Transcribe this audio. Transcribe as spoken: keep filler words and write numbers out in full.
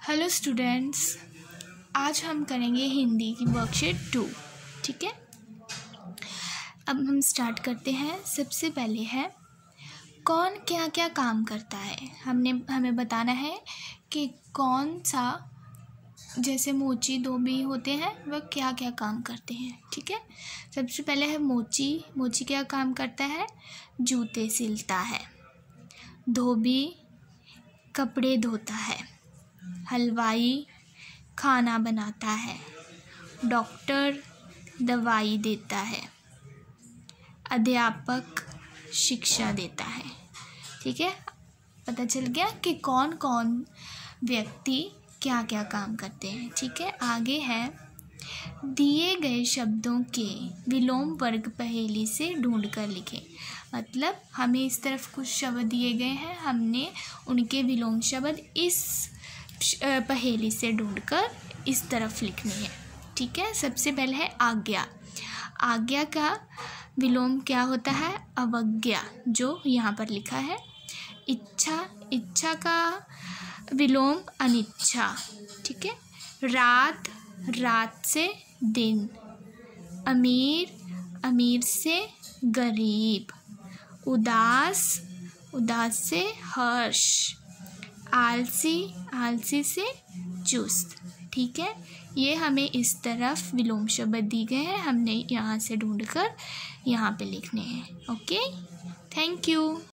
Hello students, आज हम करेंगे हिंदी की वर्कशीट टू। ठीक है, अब हम स्टार्ट करते हैं। सबसे पहले है कौन क्या क्या काम करता है। हमने हमें बताना है कि कौन सा, जैसे मोची धोबी होते हैं वह क्या क्या काम करते हैं। ठीक है, सबसे पहले है मोची। मोची क्या काम करता है? जूते सिलता है। धोबी कपड़े धोता है। हलवाई खाना बनाता है। डॉक्टर दवाई देता है। अध्यापक शिक्षा देता है। ठीक है, पता चल गया कि कौन कौन व्यक्ति क्या क्या काम करते हैं। ठीक है, आगे है दिए गए शब्दों के विलोम वर्ग पहेली से ढूंढ कर लिखें। मतलब हमें इस तरफ कुछ शब्द दिए गए हैं, हमने उनके विलोम शब्द इस पहेली से ढूंढकर इस तरफ लिखनी है। ठीक है, सबसे पहले है आज्ञा। आज्ञा का विलोम क्या होता है? अवज्ञा, जो यहाँ पर लिखा है। इच्छा, इच्छा का विलोम अनिच्छा। ठीक है, रात, रात से दिन। अमीर, अमीर से गरीब। उदास, उदास से हर्ष। आलसी, आलसी से चुस्त। ठीक है, ये हमें इस तरफ विलोम शब्द दी गए हैं, हमने यहाँ से ढूंढकर यहाँ पे लिखने हैं। Okay, thank you.